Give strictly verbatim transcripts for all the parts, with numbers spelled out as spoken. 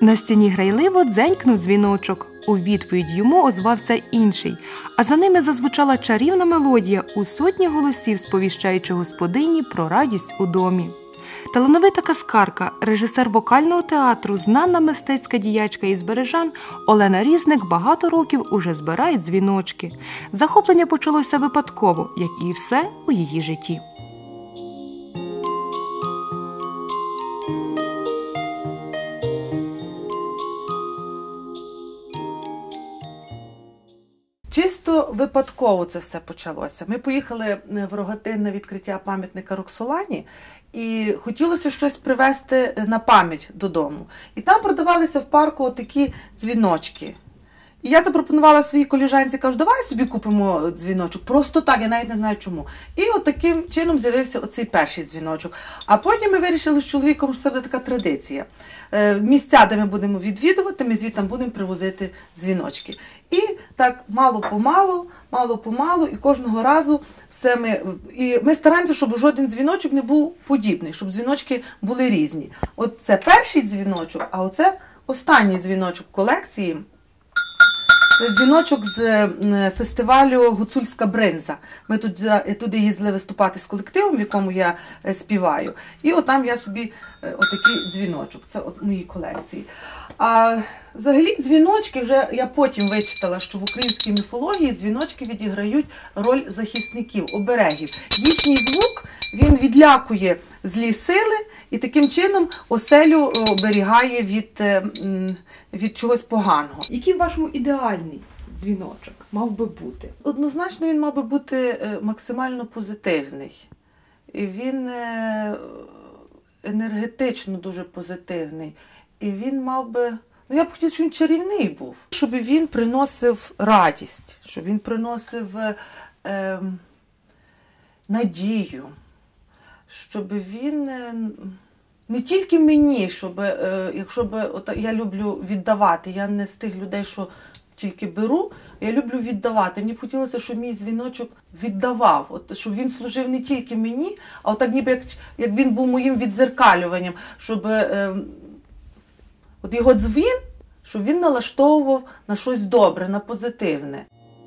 На стіні грайливо дзенькнув дзвіночок. У відповідь йому озвався інший, а за ними зазвучала чарівна мелодія у сотні голосів, сповіщаючи господині про радість у домі. Талановита казкарка, режисер вокального театру, знана мистецька діячка із Бережан Олена Різник багато років уже збирає дзвіночки. Захоплення почалося випадково, як і все у її житті. Чисто випадково це все почалося. Ми поїхали в Рогатин на відкриття пам'ятника Роксолані і хотілося щось привезти на пам'ять додому. І там продавалися в парку такі дзвіночки. І я запропонувала своїй колежанці, кажу, давай собі купимо дзвіночок. Просто так, я навіть не знаю чому. І от таким чином з'явився оцей перший дзвіночок. А потім ми вирішили з чоловіком, що це буде така традиція. Місця, де ми будемо відвідувати, ми звідти будемо привозити дзвіночки. І так мало-помалу, мало-помалу, і кожного разу все ми... І ми стараємося, щоб жоден дзвіночок не був подібний, щоб дзвіночки були різні. От це перший дзвіночок, а оце останній дзвіночок колекції. Дзвіночок з фестивалю «Гуцульська бринза». Ми туди, туди їздили виступати з колективом, в якому я співаю. І отам я собі отакий дзвіночок. Це от мої колекції. А взагалі дзвіночки, вже я потім вичитала, що в українській міфології дзвіночки відіграють роль захисників, оберегів. Їхній звук, він відлякує злі сили і таким чином оселю оберігає від, від чогось поганого. Який в вашому ідеальний дзвіночок мав би бути? Однозначно він мав би бути максимально позитивний. І він енергетично дуже позитивний. І він мав би... Ну, я б хотіла, щоб він чарівний був. Щоб він приносив радість, щоб він приносив е, надію, щоб він е, не тільки мені, щоб, е, якщо б, от, я люблю віддавати, я не з тих людей, що тільки беру, я люблю віддавати. Мені б хотілося, щоб мій дзвіночок віддавав, от, щоб він служив не тільки мені, а отак ніби як, як він був моїм віддзеркалюванням, щоб... Е, От його дзвін, щоб він налаштовував на щось добре, на позитивне.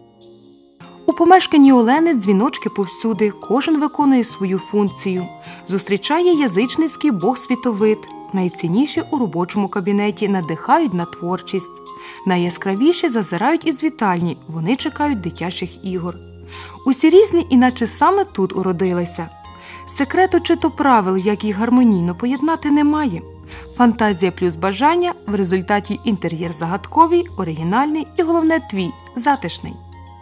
У помешканні Олени дзвіночки повсюди, кожен виконує свою функцію. Зустрічає язичницький бог світовид. Найцінніші у робочому кабінеті надихають на творчість. Найяскравіші зазирають із вітальні, вони чекають дитячих ігор. Усі різні, іначе саме тут уродилися. Секрету чи то правил, як їх гармонійно поєднати, немає. Фантазія плюс бажання, в результаті інтер'єр загадковий, оригінальний і, головне, твій, затишний.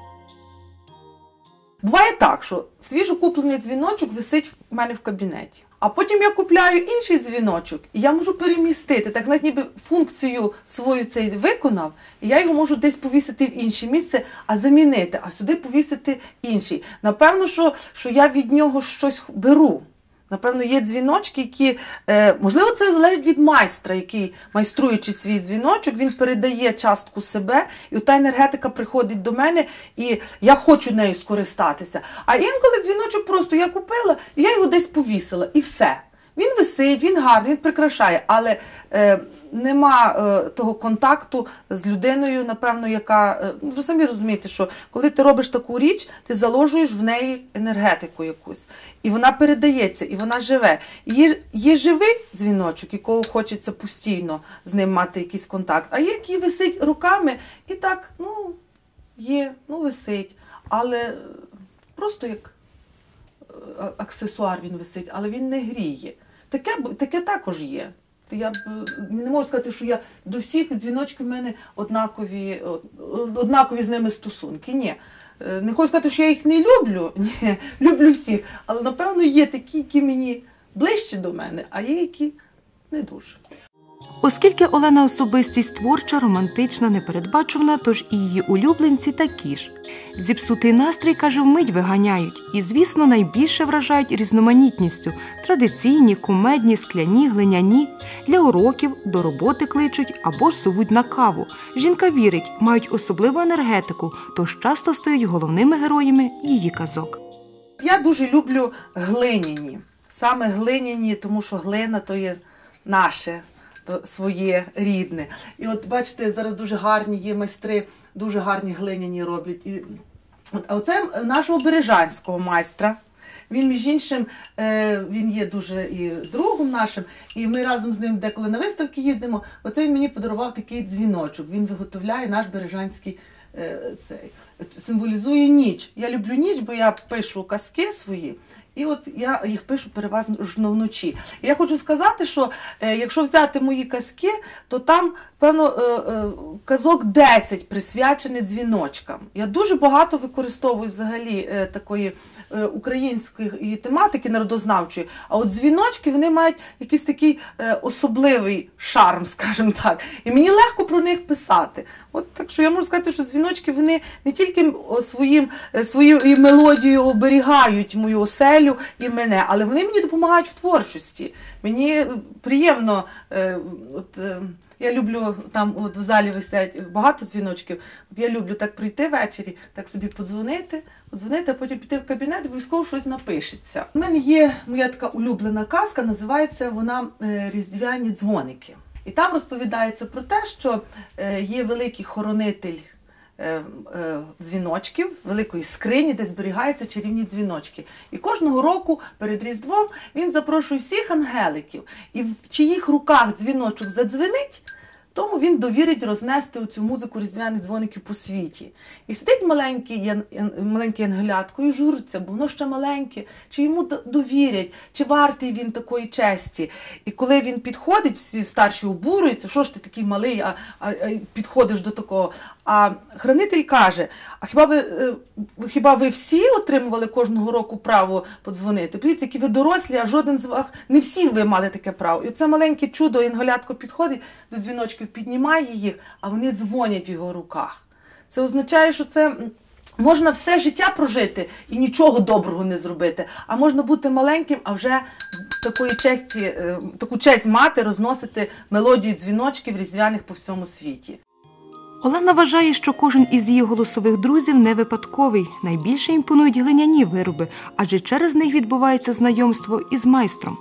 Буває так, що свіжокуплений дзвіночок висить в мене в кабінеті. А потім я купляю інший дзвіночок, і я можу перемістити, так знаєте, ніби функцію свою цей виконав, і я його можу десь повісити в інше місце, а замінити, а сюди повісити інший. Напевно, що, що я від нього щось беру. Напевно, є дзвіночки, які, е, можливо, це залежить від майстра, який, майструючи свій дзвіночок, він передає частку себе, і та енергетика приходить до мене, і я хочу нею скористатися. А інколи дзвіночок просто я купила, і я його десь повісила, і все. Він висить, він гарний, він прикрашає, але е, нема е, того контакту з людиною, напевно, яка... Е, ви самі розумієте, що коли ти робиш таку річ, ти заложуєш в неї енергетику якусь. І вона передається, і вона живе. І є, є живий дзвіночок, якого хочеться постійно з ним мати якийсь контакт, а є, який висить руками, і так, ну, є, ну, висить, але просто як... аксесуар він висить, але він не гріє. Таке, таке також є. Я б не можу сказати, що я до всіх дзвіночків в мене однакові, однакові з ними стосунки. Ні. Не хочу сказати, що я їх не люблю. Ні, люблю всіх. Але, напевно, є такі, які мені ближче до мене, а є, які не дуже. Оскільки Олена особистість творча, романтична, непередбачувана, тож і її улюбленці такі ж. Зіпсутий настрій, каже, вмить виганяють. І, звісно, найбільше вражають різноманітністю. Традиційні, кумедні, скляні, глиняні. Для уроків, до роботи кличуть або ж зовуть на каву. Жінка вірить, мають особливу енергетику, тож часто стають головними героями її казок. Я дуже люблю глиняні. Саме глиняні, тому що глина – то є наше. місто своє рідне. І от бачите, зараз дуже гарні є майстри, дуже гарні глиняні роблять. І, от, а оце нашого бережанського майстра. Він, між іншим, він є дуже і другом нашим, і ми разом з ним деколи на виставки їздимо. Оце він мені подарував такий дзвіночок. Він виготовляє наш бережанський цей. Символізує ніч. Я люблю ніч, бо я пишу казки свої, і от я їх пишу переважно вночі. І я хочу сказати, що е, якщо взяти мої казки, то там, певно, е, е, казок десять присвячені дзвіночкам. Я дуже багато використовую взагалі е, такої е, української тематики народознавчої, а от дзвіночки, вони мають якийсь такий е, особливий шарм, скажімо так. І мені легко про них писати. От, так що я можу сказати, що дзвіночки, вони не тільки своїм, своєю мелодією оберігають мою оселю і мене, але вони мені допомагають в творчості. Мені приємно, е, от, е, я люблю, там от в залі висять багато дзвіночків, от я люблю так прийти ввечері, так собі подзвонити, подзвонити, а потім піти в кабінет і обов'язково щось напишеться. У мене є моя така улюблена казка, називається вона «Різдвяні дзвоники». І там розповідається про те, що є великий хоронитель дзвіночків, великої скрині, де зберігаються чарівні дзвіночки. І кожного року перед Різдвом він запрошує всіх ангеликів. І в чиїх руках дзвіночок задзвенить, тому він довірить рознести оцю музику різдвяних дзвоників по світі. І сидить маленький, маленький ангелятко і журиться, бо воно ще маленьке, чи йому довірять, чи вартий він такої честі. І коли він підходить, всі старші обурюються, що ж ти такий малий, а, а, а підходиш до такого. А хранитель каже, а хіба ви, хіба ви всі отримували кожного року право подзвонити? Подивіться, які ви дорослі, а жоден з вас, не всі ви мали таке право. І оце маленьке чудо, ангелятко підходить до дзвіночків, піднімає їх, а вони дзвонять в його руках. Це означає, що це можна все життя прожити і нічого доброго не зробити, а можна бути маленьким, а вже такої честі, таку честь мати, розносити мелодію дзвіночків різдвяних по всьому світі. Олена вважає, що кожен із її голосових друзів не випадковий. Найбільше імпонують глиняні вироби, адже через них відбувається знайомство із майстром.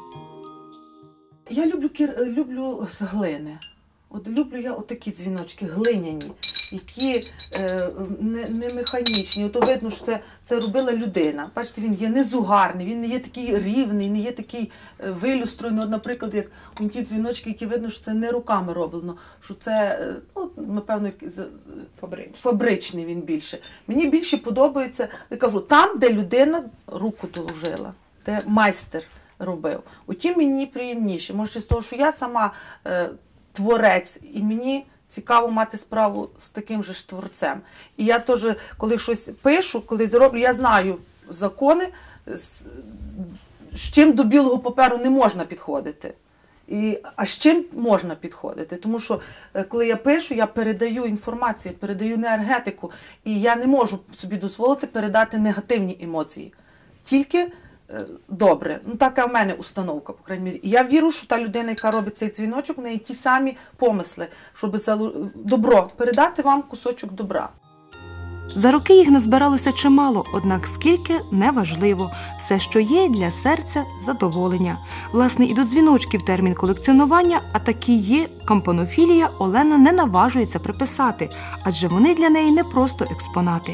Я люблю, люблю глини. От люблю я отакі дзвіночки глиняні, які е, не, не механічні. Ото видно, що це, це робила людина. Бачите, він є незугарний, він не є такий рівний, не є такий е, вилюстрений. От, наприклад, як ті дзвіночки, які видно, що це не руками роблено, що це, е, ну, напевно, фабричний. фабричний він більше. Мені більше подобається, я кажу, там, де людина руку доложила, де майстер робив. Утім, мені приємніше. Може, з того, що я сама е, творець, і мені цікаво мати справу з таким же ж творцем. І я теж, коли щось пишу, коли зроблю, я знаю закони, з, з чим до білого паперу не можна підходити. І, а з чим можна підходити? Тому що, коли я пишу, я передаю інформацію, передаю енергетику, і я не можу собі дозволити передати негативні емоції. Тільки добре. Ну, така в мене установка, по крайній мірі. І я вірю, що та людина, яка робить цей дзвіночок, в неї ті самі помисли, щоб добро, передати вам кусочок добра. За роки їх назбиралося чимало, однак скільки – неважливо. Все, що є, для серця – задоволення. Власне, і до дзвіночків термін колекціонування, а такі є кампанофілія, Олена не наважується приписати, адже вони для неї не просто експонати.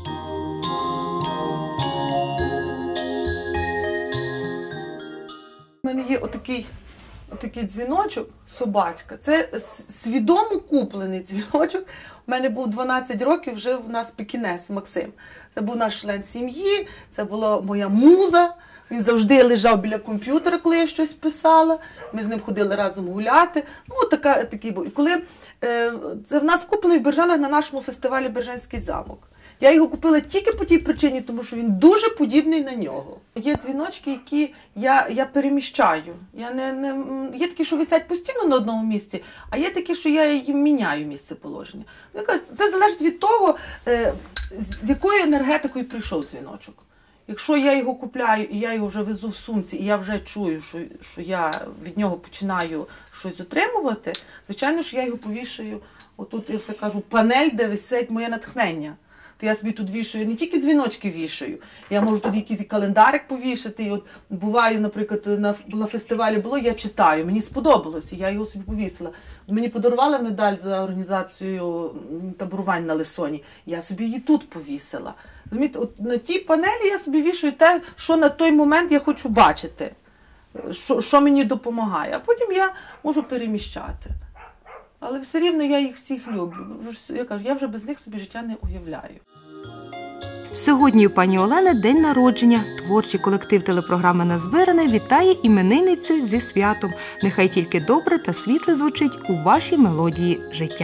У мене є отакий, отакий дзвіночок, собачка. Це свідомо куплений дзвіночок. У мене був дванадцять років, вже в нас пекінес Максим. Це був наш член сім'ї, це була моя муза. Він завжди лежав біля комп'ютера, коли я щось писала. Ми з ним ходили разом гуляти. Ну, от така, такий був. І коли е, це в нас куплений в Бережанах на нашому фестивалі «Бережанський замок». Я його купила тільки по тій причині, тому що він дуже подібний на нього. Є дзвіночки, які я, я переміщаю. Я не, не, є такі, що висять постійно на одному місці, а є такі, що я їм міняю місце положення. Це залежить від того, з якою енергетикою прийшов дзвіночок. Якщо я його купляю і я його вже везу в сумці, і я вже чую, що, що я від нього починаю щось отримувати, звичайно, що я його повішаю, отут я все кажу, панель, де висить моє натхнення. то я собі тут вішаю, не тільки дзвіночки вішаю, я можу тут якийсь календарик повішати. І от буваю, наприклад, на, на фестивалі було, я читаю, мені сподобалося, я його собі повісила. Мені подарували медаль за організацію таборувань на Лисоні, я собі її тут повісила. Розумієте, от на тій панелі я собі вішаю те, що на той момент я хочу бачити, що, що мені допомагає, а потім я можу переміщати. Але все рівно я їх всіх люблю. Я кажу, я вже без них собі життя не уявляю. Сьогодні у пані Олени день народження. Творчий колектив телепрограми «Назбиране» вітає іменинницю зі святом. Нехай тільки добре та світле звучить у вашій мелодії життя.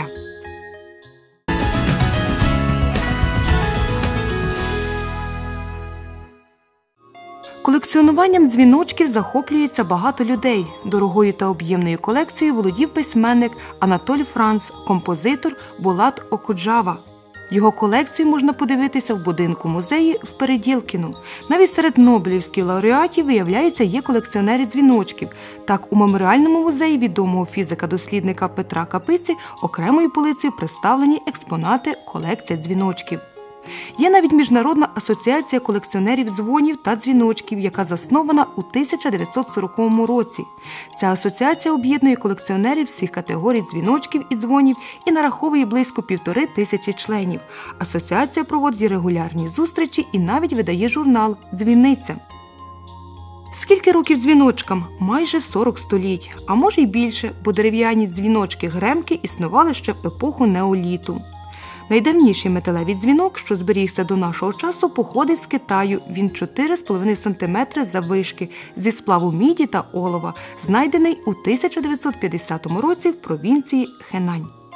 Колекціонуванням дзвіночків захоплюється багато людей. Дорогою та об'ємною колекцією володів письменник Анатоль Франц, композитор Булат Окуджава. Його колекцію можна подивитися в будинку-музеї в Переділкіну. Навіть серед нобелівських лауреатів, виявляється, є колекціонери дзвіночків. Так, у меморіальному музеї відомого фізика-дослідника Петра Капиці окремою полицею представлені експонати колекції дзвіночків. Є навіть Міжнародна асоціація колекціонерів дзвонів та дзвіночків, яка заснована у тисяча дев'ятсот сороковому році. Ця асоціація об'єднує колекціонерів всіх категорій дзвіночків і дзвонів і нараховує близько півтори тисячі членів. Асоціація проводить регулярні зустрічі і навіть видає журнал «Дзвіниця». Скільки років дзвіночкам? Майже сорок століть, а може й більше, бо дерев'яні дзвіночки-гремки існували ще в епоху неоліту. Найдавніший металевий дзвінок, що зберігся до нашого часу, походить з Китаю. Він чотири з половиною сантиметри заввишки, зі сплаву міді та олова, знайдений у тисяча дев'ятсот п'ятдесятому році в провінції Хенань.